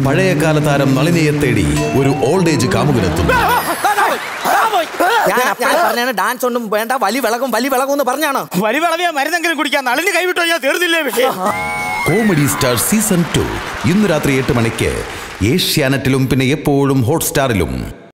പഴയകാല താരം നളിനിയെ തേടി ഒരു ഓൾഡ് ഏജ് കാമുകനെത്തുന്നു. ഡാൻസ് ഒന്നും വേണ്ട, വലി വിളകും എന്ന് പറഞ്ഞാണ്. വലി വിളവിയ മരുന്നെങ്കിലും കുടിക്കാൻ നളിനി കൈവിട്ടോ ഞാൻ തീർന്നില്ലേ വിഷയം. കോമഡി സ്റ്റാർ സീസൺ 2 ഇന്ന് രാത്രി 8 മണിക്ക് ഏഷ്യാനെറ്റിലും പിന്നെ എപ്പോഴും ഹോട്ട്സ്റ്റാറിലും.